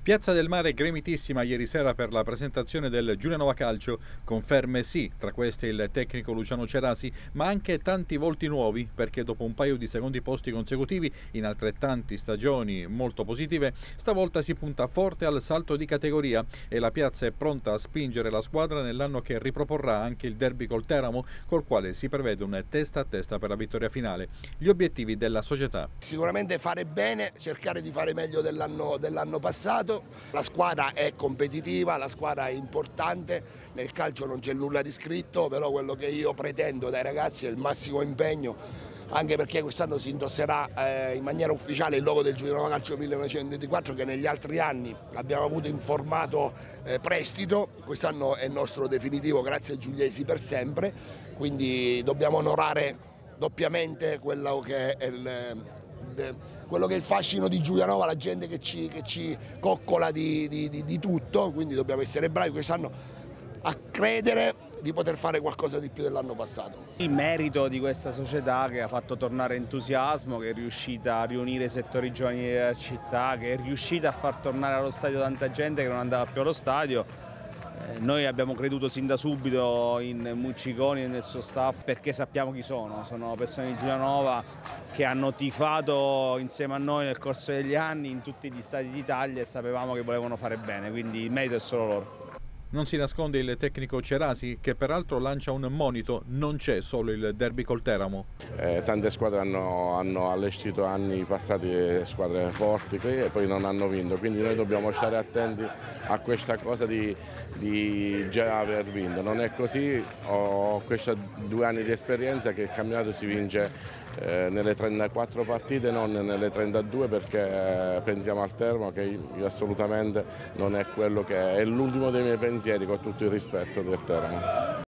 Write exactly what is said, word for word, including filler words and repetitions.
Piazza del Mare gremitissima ieri sera per la presentazione del Giulianova Calcio, conferme sì, tra queste il tecnico Luciano Cerasi, ma anche tanti volti nuovi perché dopo un paio di secondi posti consecutivi in altrettanti stagioni molto positive, stavolta si punta forte al salto di categoria e la piazza è pronta a spingere la squadra nell'anno che riproporrà anche il derby col Teramo, col quale si prevede un testa a testa per la vittoria finale. Gli obiettivi della società: sicuramente fare bene, cercare di fare meglio dell'anno dell'anno passato. La squadra è competitiva, la squadra è importante, nel calcio non c'è nulla di scritto, però quello che io pretendo dai ragazzi è il massimo impegno, anche perché quest'anno si indosserà eh, in maniera ufficiale il logo del Giulianova Calcio millenovecentoventiquattro, che negli altri anni abbiamo avuto in formato eh, prestito. Quest'anno è il nostro definitivo, grazie a Giuliesi per sempre, quindi dobbiamo onorare doppiamente quello che è il, quello che è il fascino di Giulianova, la gente che ci, che ci coccola di, di, di, di tutto, quindi dobbiamo essere bravi quest'anno a credere di poter fare qualcosa di più dell'anno passato. Il merito di questa società che ha fatto tornare entusiasmo, che è riuscita a riunire i settori giovani della città, che è riuscita a far tornare allo stadio tanta gente che non andava più allo stadio. Noi abbiamo creduto sin da subito in Mucciconi e nel suo staff perché sappiamo chi sono, sono persone di Giulianova che hanno tifato insieme a noi nel corso degli anni in tutti gli stadi d'Italia e sapevamo che volevano fare bene, quindi il merito è solo loro. Non si nasconde il tecnico Cerasi, che peraltro lancia un monito: non c'è solo il derby col Teramo. Eh, tante squadre hanno, hanno allestito anni passati squadre forti e poi non hanno vinto, quindi noi dobbiamo stare attenti a questa cosa di, di già aver vinto. Non è così, ho questi due anni di esperienza che il campionato si vince eh, nelle trentaquattro partite, non nelle trentadue, perché pensiamo al Teramo, che io assolutamente non è quello che è l'ultimo dei miei pensieri, con tutto il rispetto del Teramo.